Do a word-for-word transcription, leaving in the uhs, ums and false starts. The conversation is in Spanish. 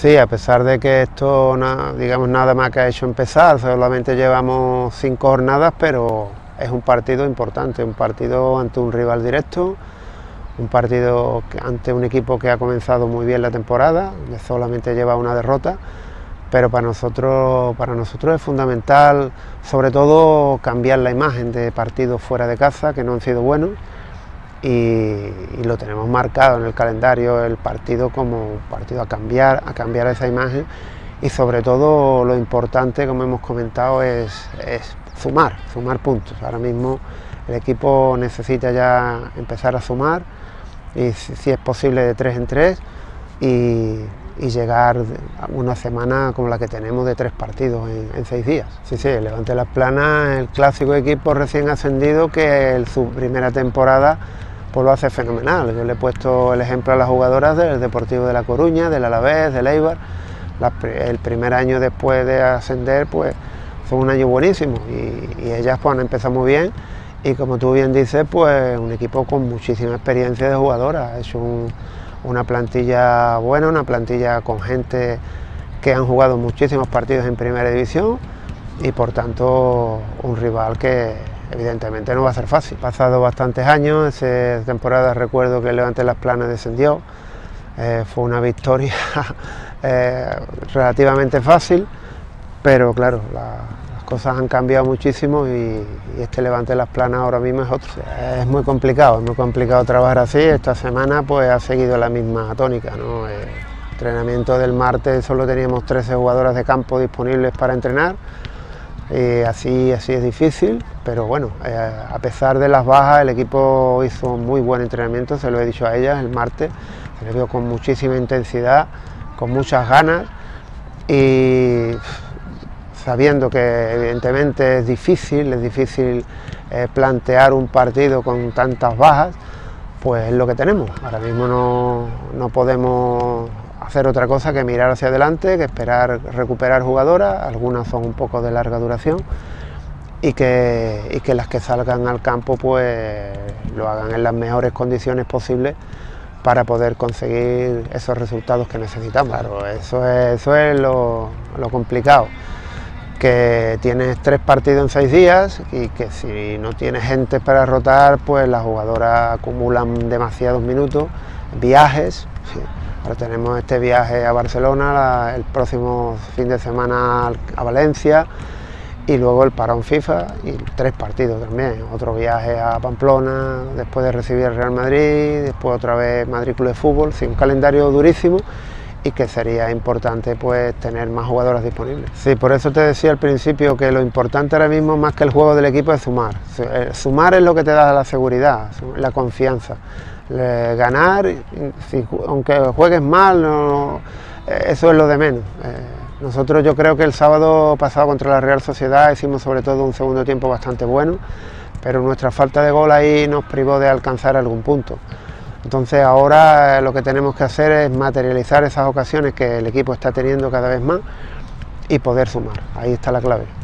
Sí, a pesar de que esto, na, digamos, nada más que ha hecho empezar, solamente llevamos cinco jornadas, pero es un partido importante, un partido ante un rival directo, un partido que, ante un equipo que ha comenzado muy bien la temporada, que solamente lleva una derrota, pero para nosotros, para nosotros es fundamental, sobre todo, cambiar la imagen de partidos fuera de casa, que no han sido buenos, y, y lo tenemos marcado en el calendario el partido como un partido a cambiar, a cambiar esa imagen, y sobre todo lo importante, como hemos comentado, es, es sumar, sumar puntos. Ahora mismo el equipo necesita ya empezar a sumar, y si, si es posible de tres en tres, y, y llegar a una semana como la que tenemos de tres partidos en, en seis días. Sí, sí, el Levante Las Planas, el clásico equipo recién ascendido que en su primera temporada pues lo hace fenomenal. Yo le he puesto el ejemplo a las jugadoras del Deportivo de La Coruña, del Alavés, del Eibar. La, el primer año después de ascender pues fue un año buenísimo, y, y ellas pues han empezado muy bien, y como tú bien dices, pues un equipo con muchísima experiencia de jugadoras. Es un, una plantilla buena, una plantilla con gente que han jugado muchísimos partidos en primera división, y por tanto un rival que evidentemente no va a ser fácil. Pasado bastantes años, esa temporada recuerdo que el Levante Las Planas descendió, eh, fue una victoria eh, relativamente fácil, pero claro, la, las cosas han cambiado muchísimo, y, y este Levante Las Planas ahora mismo es otro. Es muy complicado, es muy complicado trabajar así. Esta semana pues ha seguido la misma tónica, ¿no? El entrenamiento del martes solo teníamos trece jugadoras de campo disponibles para entrenar. Eh, así, así es difícil, pero bueno, eh, a pesar de las bajas, el equipo hizo muy buen entrenamiento, se lo he dicho a ellas el martes, se le vio con muchísima intensidad, con muchas ganas, y sabiendo que evidentemente es difícil, es difícil eh, plantear un partido con tantas bajas, pues es lo que tenemos. Ahora mismo no, no podemos hacer otra cosa que mirar hacia adelante, que esperar recuperar jugadoras, algunas son un poco de larga duración, y que, y que las que salgan al campo pues lo hagan en las mejores condiciones posibles para poder conseguir esos resultados que necesitamos. Claro, eso es, eso es lo, lo complicado, que tienes tres partidos en seis días, y que si no tienes gente para rotar, pues las jugadoras acumulan demasiados minutos, viajes. Sí. Ahora tenemos este viaje a Barcelona, la, el próximo fin de semana a Valencia, y luego el parón FIFA y tres partidos también. Otro viaje a Pamplona, después de recibir el Real Madrid, después otra vez Madrid Club de Fútbol. Sí, un calendario durísimo, y que sería importante pues tener más jugadoras disponibles. Sí, por eso te decía al principio que lo importante ahora mismo, más que el juego del equipo, es sumar. Sumar es lo que te da la seguridad, la confianza. Ganar, si, aunque juegues mal, no, eso es lo de menos. Eh, nosotros yo creo que el sábado pasado contra la Real Sociedad hicimos sobre todo un segundo tiempo bastante bueno, pero nuestra falta de gol ahí nos privó de alcanzar algún punto. Entonces ahora lo que tenemos que hacer es materializar esas ocasiones que el equipo está teniendo cada vez más, y poder sumar. Ahí está la clave.